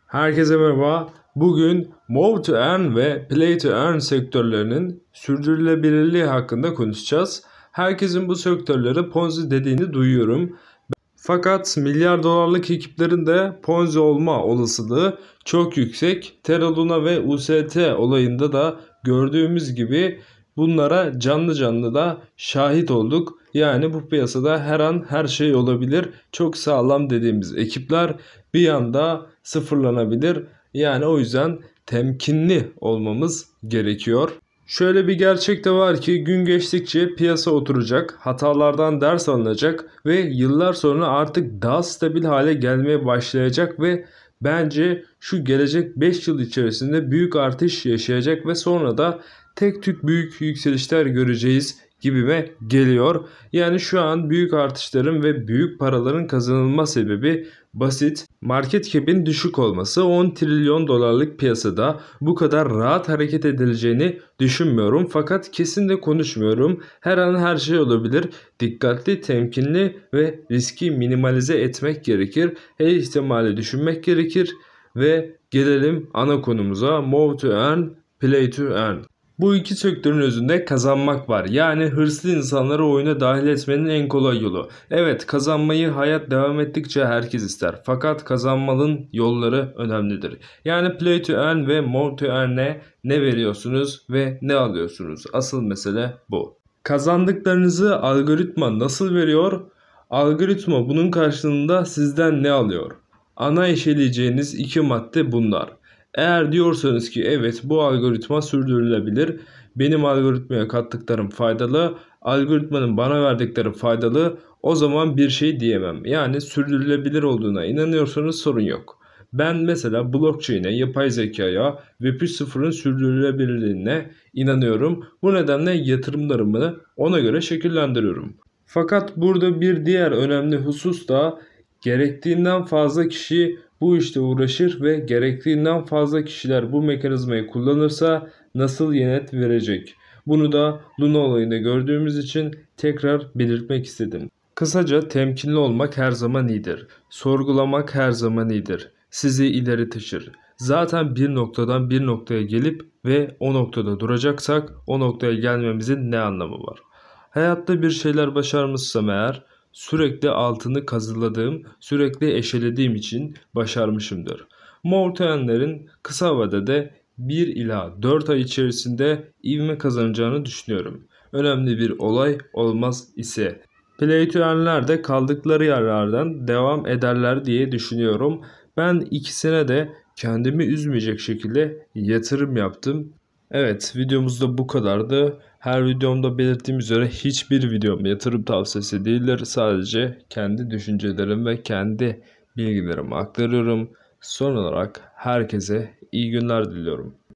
Herkese merhaba. Bugün Move to Earn ve Play to Earn sektörlerinin sürdürülebilirliği hakkında konuşacağız. Herkesin bu sektörlere Ponzi dediğini duyuyorum. Fakat milyar dolarlık ekiplerin de Ponzi olma olasılığı çok yüksek. Terra Luna ve UST olayında da gördüğümüz gibi bunlara canlı canlı da şahit olduk. Yani bu piyasada her an her şey olabilir. Çok sağlam dediğimiz ekipler bir anda sıfırlanabilir. Yani o yüzden temkinli olmamız gerekiyor. Şöyle bir gerçek de var ki gün geçtikçe piyasa oturacak, hatalardan ders alınacak ve yıllar sonra artık daha stabil hale gelmeye başlayacak ve bence şu gelecek 5 yıl içerisinde büyük artış yaşayacak ve sonra da tek tük büyük yükselişler göreceğiz gibime geliyor. Yani şu an büyük artışların ve büyük paraların kazanılma sebebi basit. Market cap'in düşük olması. 10 trilyon dolarlık piyasada bu kadar rahat hareket edileceğini düşünmüyorum. Fakat kesin de konuşmuyorum. Her an her şey olabilir. Dikkatli, temkinli ve riski minimalize etmek gerekir. Her ihtimali düşünmek gerekir. Ve gelelim ana konumuza. Move to earn, play to earn. Bu iki sektörün özünde kazanmak var. Yani hırslı insanları oyuna dahil etmenin en kolay yolu. Evet, kazanmayı hayat devam ettikçe herkes ister. Fakat kazanmanın yolları önemlidir. Yani play to earn ve move to earn'e ne veriyorsunuz ve ne alıyorsunuz? Asıl mesele bu. Kazandıklarınızı algoritma nasıl veriyor? Algoritma bunun karşılığında sizden ne alıyor? Ana eşeleyeceğiniz iki madde bunlar. Eğer diyorsanız ki evet bu algoritma sürdürülebilir, benim algoritmaya kattıklarım faydalı, algoritmanın bana verdikleri faydalı, o zaman bir şey diyemem. Yani sürdürülebilir olduğuna inanıyorsanız sorun yok. Ben mesela blockchain'e, yapay zekaya, Web 3.0'ın sürdürülebilirliğine inanıyorum. Bu nedenle yatırımlarımı ona göre şekillendiriyorum. Fakat burada bir diğer önemli husus da gerektiğinden fazla kişi bu işte uğraşır ve gerektiğinden fazla kişiler bu mekanizmayı kullanırsa nasıl yenet verecek? Bunu da Luna olayında gördüğümüz için tekrar belirtmek istedim. Kısaca temkinli olmak her zaman iyidir. Sorgulamak her zaman iyidir. Sizi ileri taşır. Zaten bir noktadan bir noktaya gelip ve o noktada duracaksak o noktaya gelmemizin ne anlamı var? Hayatta bir şeyler başarmışsam eğer sürekli altını kazıladığım, sürekli eşelediğim için başarmışımdır. Mortenlerin kısa vadede 1 ila 4 ay içerisinde ivme kazanacağını düşünüyorum. Önemli bir olay olmaz ise Play to earn'ler de kaldıkları yerlerden devam ederler diye düşünüyorum. Ben ikisine de kendimi üzmeyecek şekilde yatırım yaptım. Evet, videomuzda bu kadardı. Her videomda belirttiğim üzere hiçbir videom yatırım tavsiyesi değildir. Sadece kendi düşüncelerim ve kendi bilgilerimi aktarıyorum. Son olarak herkese iyi günler diliyorum.